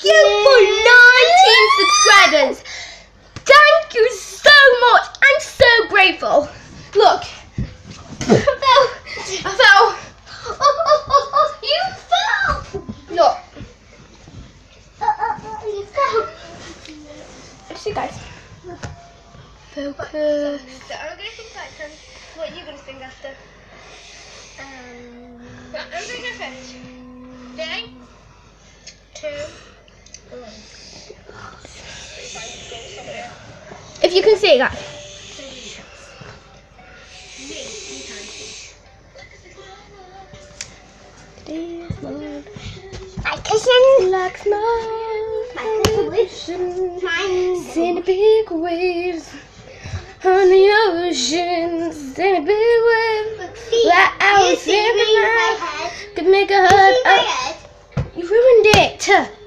you for 19 subscribers. Thank you so much. I'm so grateful. Look. I fell. Oh, you fell. Look. You fell. See, guys. Focus. So I'm going to think like what are you going to sing after? Right, I'm going to go first. 3, 2, 1. If you can see it, guys. Like smoke, in the big waves on the ocean, in a big wave. Like I was thinking I could make a hug. You ruined it.